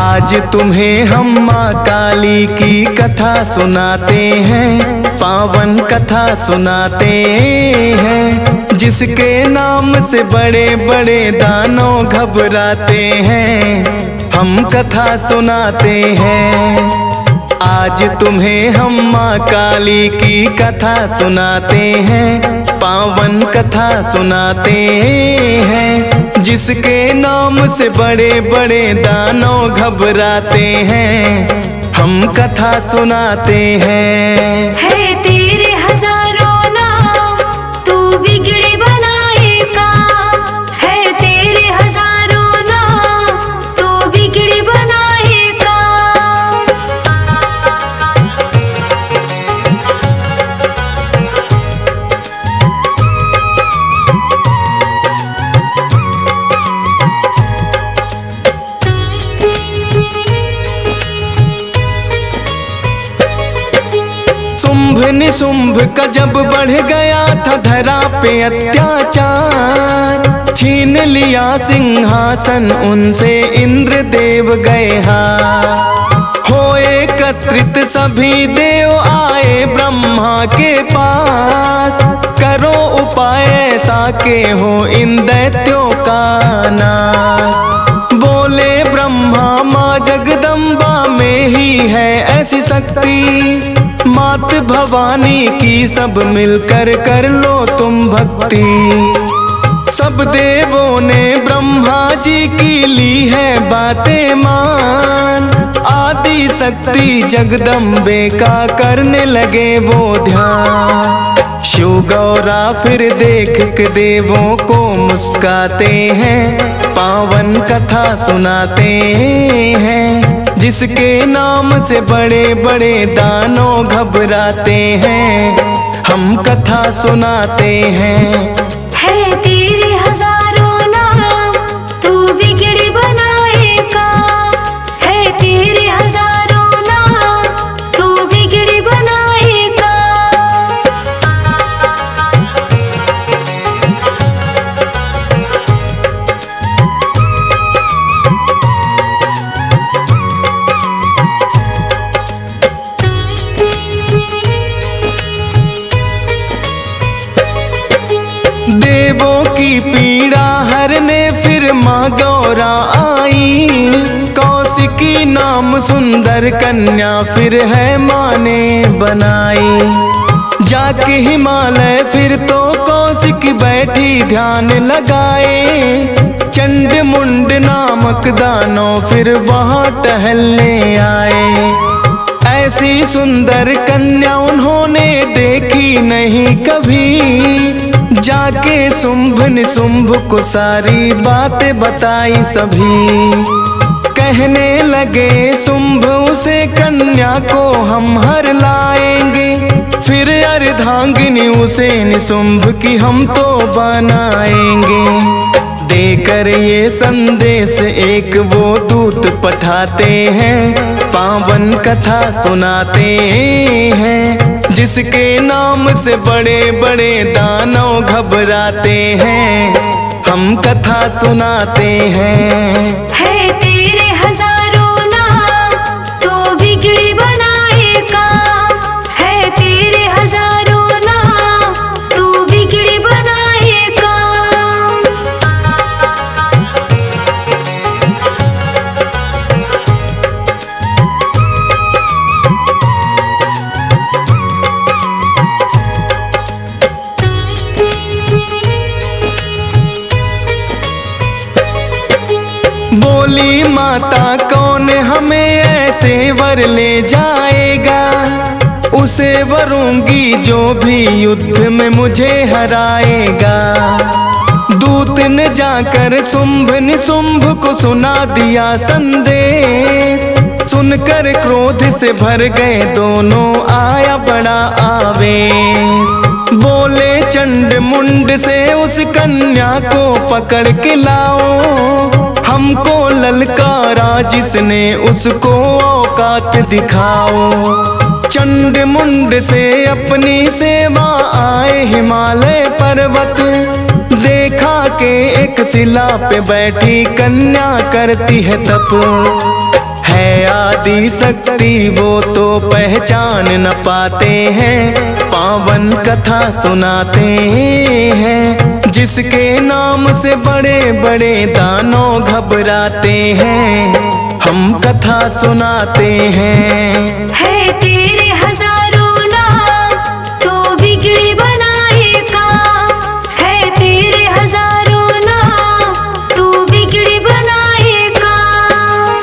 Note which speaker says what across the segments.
Speaker 1: आज तुम्हें हम माँ काली की कथा सुनाते हैं, पावन कथा सुनाते हैं, जिसके नाम से बड़े बड़े दानव घबराते हैं, हम कथा सुनाते हैं। आज तुम्हें हम माँ काली की कथा सुनाते हैं, पावन कथा सुनाते हैं, जिसके नाम से बड़े बड़े दानव घबराते हैं, हम कथा सुनाते हैं।
Speaker 2: है तेरे हजारों नाम, तू बिगड़े बनाए काम। है तेरे हजारों नाम, तू बिगड़े बनाए काम।
Speaker 1: शुंभ निशुंभ का जब बढ़ गया था धरा पे अत्याचार, छीन लिया सिंहासन उनसे इंद्रदेव गए हार। हो एकत्रित सभी देव आए ब्रह्मा के पास, करो उपाय ऐसा के हो इन दैत्यों का नाश। बोले ब्रह्मा माँ जगदम्बा में ही है ऐसी शक्ति, मात भवानी की सब मिलकर कर लो तुम भक्ति। सब देवों ने ब्रह्मा जी की ली है बातें मान, आदि शक्ति जगदम्बे का करने लगे वो ध्यान। शिव गौरा फिर देख के देवों को मुस्काते हैं, पावन कथा सुनाते हैं, जिसके नाम से बड़े बड़े दानव घबराते हैं, हम कथा सुनाते हैं।
Speaker 2: है तेरे हजारों नाम, तू बिगड़े बनाए काम। है तेरे हजारों नाम, तू बिगड़े बनाए काम।
Speaker 1: देवों की पीड़ा हरने फिर माँ गौरा आई, कौशिकी नाम सुंदर कन्या फिर है माँ ने बनाई। जाके हिमालय फिर तो कौशिक बैठी ध्यान लगाए, चंड मुंड नामक दानव फिर वहाँ टहलने आए। ऐसी सुंदर कन्या उन्होंने देखी नहीं कभी, जाके शुंभ निशुंभ को सारी बातें बताई सभी। कहने लगे शुंभ उसे कन्या को हम हर लाएंगे, फिर अर्धांगिनी उसे निशुंभ की हम तो बनाएंगे। देकर ये संदेश एक वो दूत पठाते हैं, पावन कथा सुनाते हैं, जिसके नाम से बड़े बड़े दानव घबराते हैं, हम कथा सुनाते हैं।
Speaker 2: है तेरे हजारों नाम, तू बिगड़े बनाए काम। है तेरे हजारों नाम, तू बिगड़े बनाए काम।
Speaker 1: बोली माता कौन हमें ऐसे वर ले जाएगा, उसे वरूंगी जो भी युद्ध में मुझे हराएगा। दूत ने जाकर शुंभ निशुंभ को सुना दिया संदेश, सुनकर क्रोध से भर गए दोनों आया बड़ा आवेश। बोले चंड मुंड से उस कन्या को पकड़ के लाओ, हमको ललकारा जिसने उसको औकात दिखाओ। चंड मुंड से अपनी सेवा आए हिमालय पर्वत, देखा के एक शिला पे बैठी कन्या करती है तप। आदि शक्ति वो तो पहचान न पाते हैं, पावन कथा सुनाते हैं। जिसके नाम से बड़े बड़े दानव घबराते हैं, हम कथा सुनाते हैं।
Speaker 2: है तेरे हजारों नाम तो बिगड़ी बनाए काम, है तेरे हजारों नाम तो बिगड़ी बनाए काम।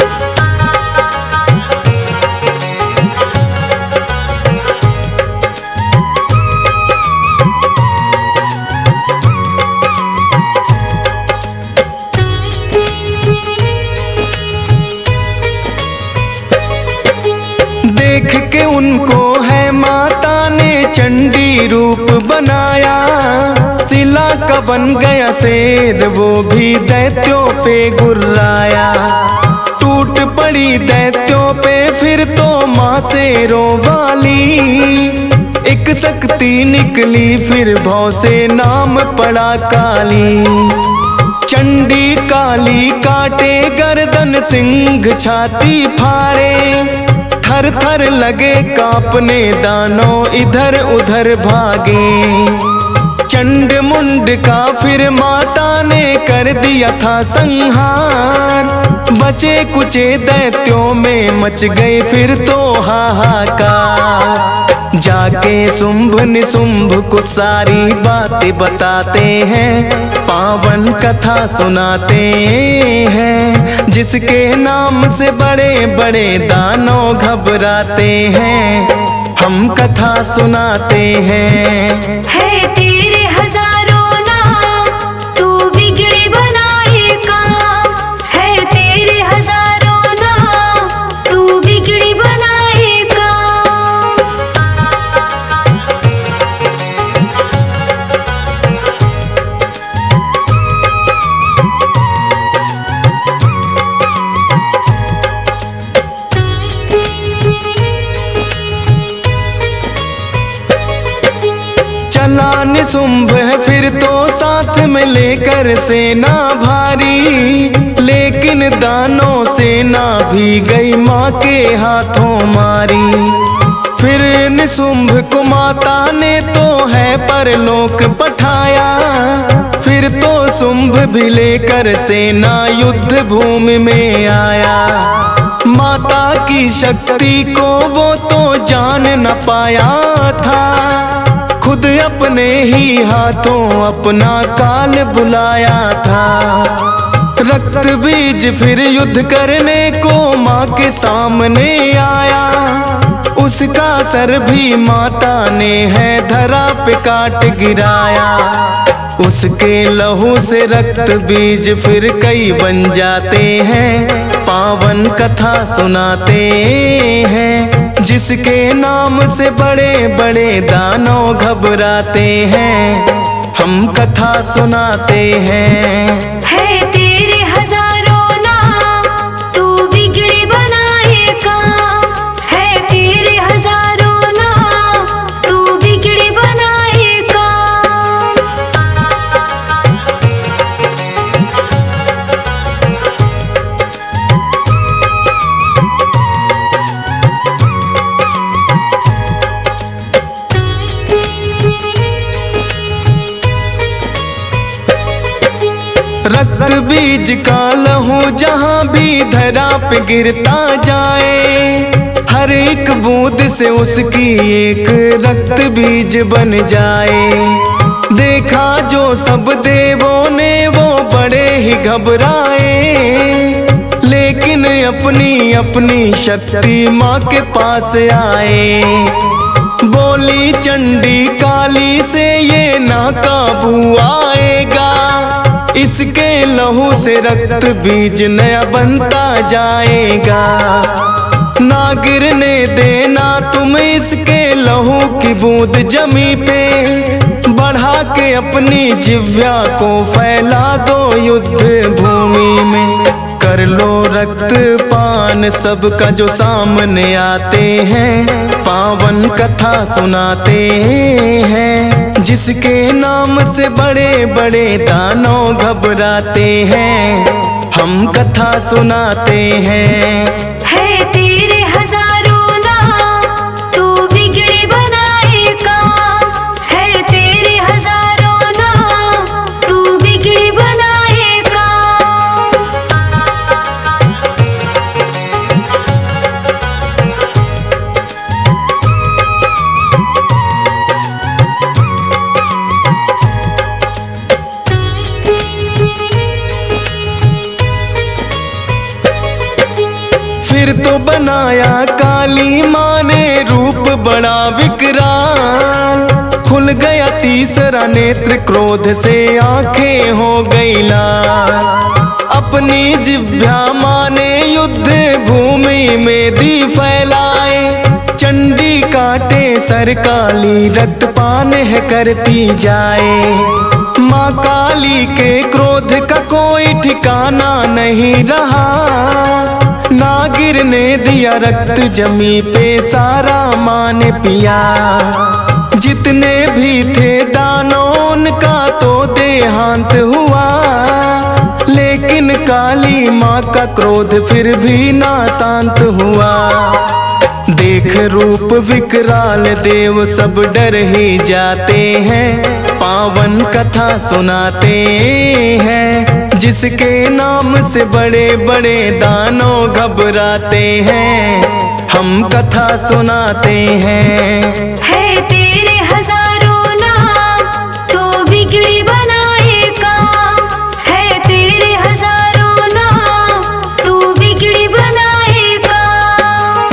Speaker 1: देख के उनको है माता ने चंडी रूप बनाया, शिला का बन गया शेर वो भी दैत्यों पे गुर्राया। टूट पड़ी दैत्यों पे फिर तो माँ शेरों वाली, एक शक्ति निकली फिर भौ से नाम पड़ा काली। चंडी काली काटे गर्दन सिंह छाती फाड़े, थर थर लगे कांपने दानव इधर उधर भागे। चंड मुंड का फिर माता ने कर दिया था संहार, बचे कुचे दैत्यों में मच गए फिर तो हाहाकार। जाके शुंभ निशुंभ को सारी बातें बताते हैं, पावन कथा सुनाते हैं। जिसके नाम से बड़े बड़े दानव घबराते हैं, हम कथा सुनाते हैं।
Speaker 2: है तेरे हजारों नाम तो बिगड़ी बनाए काम, है तेरे हजारों नाम तो बिगड़ी बनाए काम।
Speaker 1: चला निशुंभ है फिर तो साथ में लेकर सेना भारी, लेकिन दानों सेना भी गई माँ के हाथों मारी। फिर निशुंभ को माता ने तो है परलोक पठाया, फिर तो शुंभ भी लेकर सेना युद्ध भूमि में आया। माता की शक्ति को वो तो जान न पाया था, खुद अपने ही हाथों अपना काल बुलाया था। रक्त बीज फिर युद्ध करने को माँ के सामने आया, उसका सर भी माता ने है धरा पे काट गिराया। उसके लहू से रक्त बीज फिर कई बन जाते हैं, पावन कथा सुनाते हैं। जिसके नाम से बड़े बड़े दानव घबराते हैं, हम कथा सुनाते हैं।
Speaker 2: है तेरे हजारों नाम तो बिगड़ी बनाए काम, है तेरे हजारों नाम तो बिगड़ी बनाए काम।
Speaker 1: रक्त बीज का लहू जहाँ भी धरा पे गिरता जाए, हर एक बूंद से उसकी एक रक्त बीज बन जाए। देखा जो सब देवों ने वो बड़े ही घबराए, लेकिन अपनी अपनी शक्ति माँ के पास आए। बोली चंडी काली से ये ना काबू आएगा, इसके लहू से रक्त बीज नया बनता जाएगा। ना गिरने देना तुम इसके लहू की बूंद जमी पे, बढ़ा के अपनी जिह्वा को फैला दो युद्ध भूमि में। कर लो रक्त पान सबका जो सामने आते हैं, पावन कथा सुनाते हैं। जिसके नाम से बड़े बड़े दानव घबराते हैं, हम कथा सुनाते हैं।
Speaker 2: है तेरे
Speaker 1: फिर तो बनाया काली माँ ने रूप बड़ा विकराल। खुल गया तीसरा नेत्र, क्रोध से आंखें हो गई लाल। अपनी जिह्वा माँ ने युद्ध भूमि में दी फैलाए। चंडी काटे सर काली, रक्तपान है करती जाए। माँ काली के क्रोध का कोई ठिकाना नहीं रहा। ना गिरने दिया रक्त जमी पे, सारा माँ ने पिया। जितने भी थे दानों उनका तो देहांत हुआ। लेकिन काली माँ का क्रोध फिर भी ना शांत हुआ। देख रूप विकराल देव सब डर ही जाते हैं। पावन कथा सुनाते हैं, जिसके नाम से बड़े बड़े दानव घबराते हैं। हम कथा सुनाते हैं।
Speaker 2: है तेरे हजारों नाम, तो बिगड़ी बनाए काम। है तेरे हजारों नाम, तो बिगड़ी बनाए काम।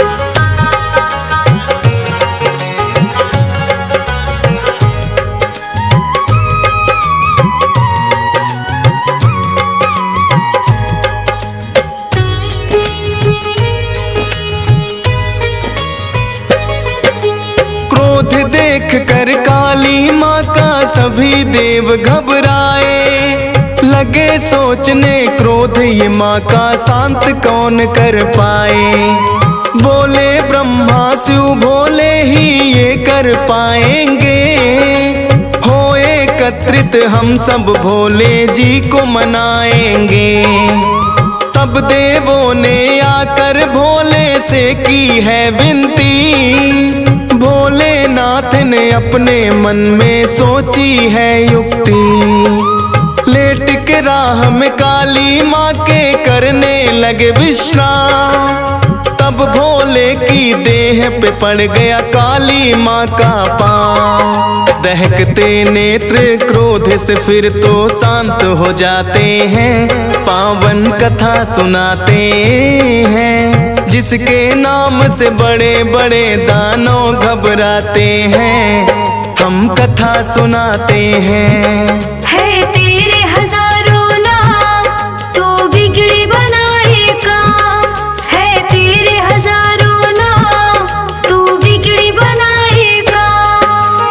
Speaker 1: क्रोध देख कर काली माँ का सभी देव घबराए। लगे सोचने क्रोध ये माँ का शांत कौन कर पाए। बोले ब्रह्मा शिव भोले ही ये कर पाएंगे। हो एकत्रित हम सब भोले जी को मनाएंगे। तब देवों ने आकर भोले से की है विनती। भोलेनाथ ने अपने मन में सोची है युक्ति। लेट के राह में काली माँ के करने लगे विश्राम। तब भोले की देह पे पड़ गया काली माँ का पाँव। दहकते नेत्र क्रोध से फिर तो शांत हो जाते हैं। पावन कथा सुनाते हैं, जिसके नाम से बड़े बड़े दानव घबराते हैं। हम कथा सुनाते हैं।
Speaker 2: है तेरे हजारों नाम, तो बिगड़ी बनाए काम। है तेरे हजारों नाम, तो बिगड़ी बनाए काम।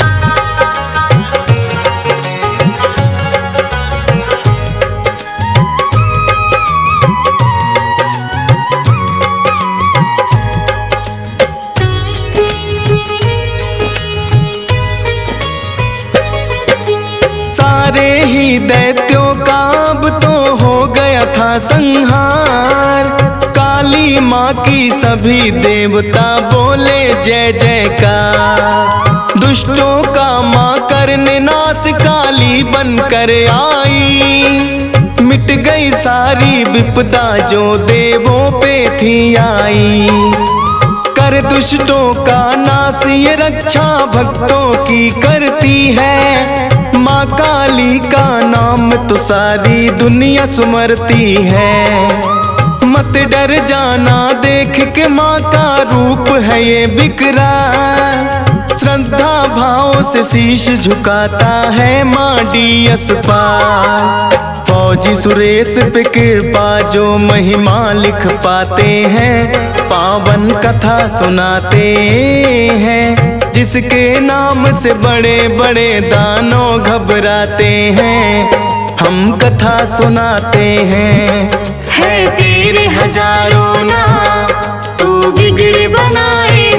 Speaker 1: सारे ही दैत्यों का अब तो हो गया था संहार। काली माँ की सभी देवता बोले जय जयकार। दुष्टों का माँ करने नाश काली बनकर आई। मिट गई सारी विपदा जो देवों पे थी आई। कर दुष्टों का नाश ये रक्षा भक्तों की करती है। माँ काली का नाम तो सारी दुनिया सुमरती है। मत डर जाना देख के माँ का रूप है ये विकराल। श्रद्धा भाव से शीश झुकाता है माँ डीएस पाल। फौजी सुरेश पे कृपा जो महिमा लिख पाते हैं। पावन कथा सुनाते हैं, जिसके नाम से बड़े बड़े दानव घबराते हैं। हम कथा सुनाते हैं।
Speaker 2: है तेरे हजारों नाम, तो बिगड़ी बनाए